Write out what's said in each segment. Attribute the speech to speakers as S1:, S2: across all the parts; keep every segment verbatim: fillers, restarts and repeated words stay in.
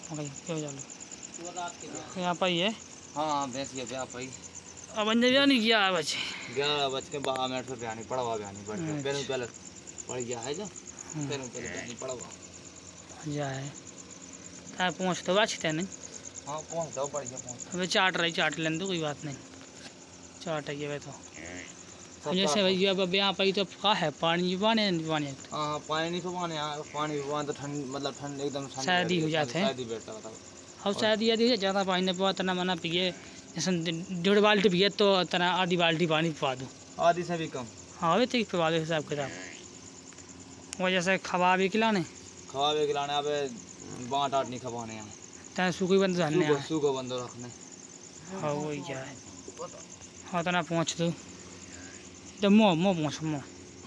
S1: क्यों चलो यहाँ पर ही है।
S2: हाँ भैंस ये ब्याह पाई
S1: अब अंजर ब्याह नहीं किया है बच्चे
S2: ग्यारह बज के बारह मिनट से ब्याह नहीं पड़ा हुआ ब्याह नहीं पड़ गया पहले पहले पड़ गया है जो पहले पहले ब्याह नहीं पड़ा हुआ
S1: जा है तार पहुँच तो बात नहीं।
S2: हाँ पहुँच जाओ बढ़िया पहुँच
S1: अबे चाट रही चाट लेने तो कोई बात नहीं चाट है ये तो जैसे भैया अब यहाँ पर तो का है पानी पानी पानी
S2: हाँ पानी नहीं सुबाने पानी तो ठंड मतलब ठंड एकदम
S1: शायद हो जाते हैं अब शायद यदि ज़्यादा पानी नहीं पवा तना मना पिए जैसे डेढ़ बाल्टी पिए तो तना आधी बाल्टी पानी पवा दो
S2: आधी से भी कम।
S1: हाँ अभी तक पवा दो हिसाब किताब वो जैसे खवा भी खिलाने
S2: खवा भी खिलाने अब बाँट आट नहीं खवाने यहाँ
S1: तना सूखी बंद रहने
S2: सूखो बंदो रखने।
S1: हाँ वही क्या है हाँ तना पहुँच दो जब मोह मोह पहुँच मोह।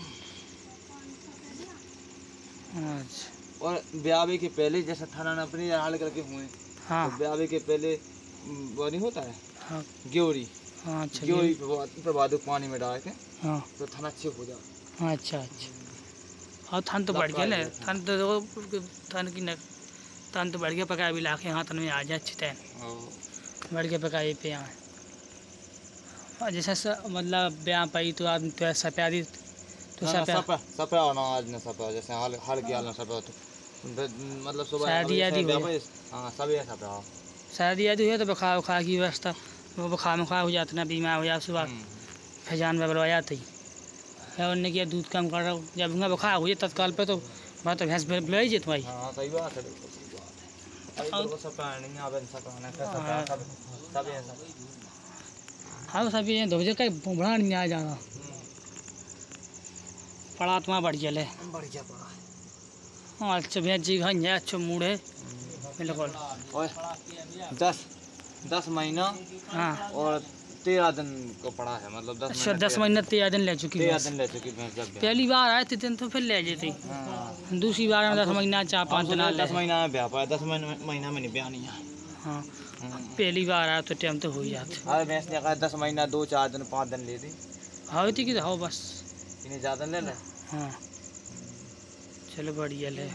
S1: अच्छा
S2: और ब्याह के पहले जैसे थाना अपनी हाल करके हुए
S1: हाँ
S2: तो ब्याह के पहले वो नहीं होता है
S1: हाँ
S2: ग्योरी
S1: हाँ अच्छा
S2: ग्योरी प्रभाद पानी में डाल के
S1: हाँ
S2: तो थाना अच्छे हो जाए।
S1: अच्छा अच्छा और थान तो बढ़ गया ले थान तो थान की न थान तो बढ़ गया पकाया भी लाके हाँ तन में आ जाए अच्छी टाइम बढ़ गया पकाए पे यहाँ और जैसे मतलब ब्याह पाई तो आदमी तो ऐसा प्यारी तो
S2: सपा सपा होना आज न सपा जैसे हाल हाल की हाल न सपा तो मतलब सुबह
S1: शादी यादी हो
S2: हाँ सब ये सपा
S1: शादी यादी हुई तो बुखार बुखार की व्यवस्था वो बुखार बुखार हो जाता ना बीमार हो जाए सुबह फैजान में बलवा जाती है उनने किया दूध कम कर रहा हूँ जब उनका बुखार हो जाए तत्काल पे तो बात तो भैंस बुलाई जाती भाई।
S2: हाँ सही बात है
S1: हाँ सब ये धोजे का बुढ़ा नहीं आ जाना पड़ा तुम्हारा बढ़िया ले
S2: बढ़िया पड़ा
S1: हाँ अच्छा भैया जी घर है अच्छा मूड है बिल्कुल
S2: दस दस महीना
S1: हाँ
S2: और तेरह दिन को पड़ा है मतलब दस
S1: अच्छा दस महीना तेरह दिन ले चुकी
S2: तेरह दिन ले चुकी भैंस जब
S1: पहली बार आए थे दिन तो फिर ले जाती दूसरी बार में दस महीना चार पाँच दिन
S2: दस महीना में ब्याह पाया दस महीना में नहीं ब्याह नहीं है।
S1: हाँ पहली बार आया तो टाइम तो हो ही जाते
S2: अरे भैंस ने कहा दस महीना दो चार दिन पाँच दिन ले दी
S1: हाँ थी कि हो बस
S2: इन्हें ज़्यादा ले ले।
S1: हाँ चलो बढ़िया ले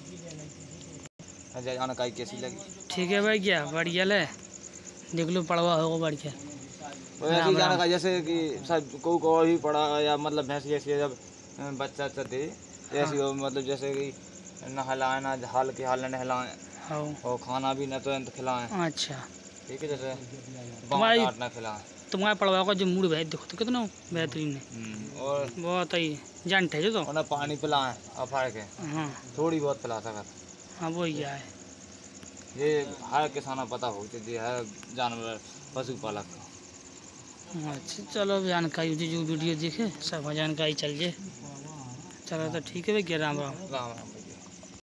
S2: जानकारी कैसी लगी
S1: ठीक है भाई क्या बढ़िया ले देख लो पड़वा होगा बढ़िया
S2: जानकारी जैसे कि सब को को ही पड़ा या मतलब भैंस जैसी जब बच्चा अच्छा दे ऐसी हो मतलब जैसे कि नहलाए ना हाल के हाल नहलाएं और खाना भी न तो खिलाएं।
S1: अच्छा
S2: ठीक है जैसे
S1: तुम्हारी
S2: ना खिलाएं
S1: तुम्हारे पड़वा का जो मूड भेज देखो तो कितना बेहतरीन है
S2: और
S1: बहुत ही जानते है जो तो
S2: उन्हें पानी पिलाएं और फाड़ के
S1: हाँ
S2: थोड़ी बहुत पिला सका
S1: हाँ वो ही है
S2: ये हर किसान पता होती है हर जानवर पशुपालक का।
S1: अच्छा चलो जानकारी जो वीडियो देखे सब जानकारी चल जाए चलो तो ठीक है भैया राम राम
S2: राम राम।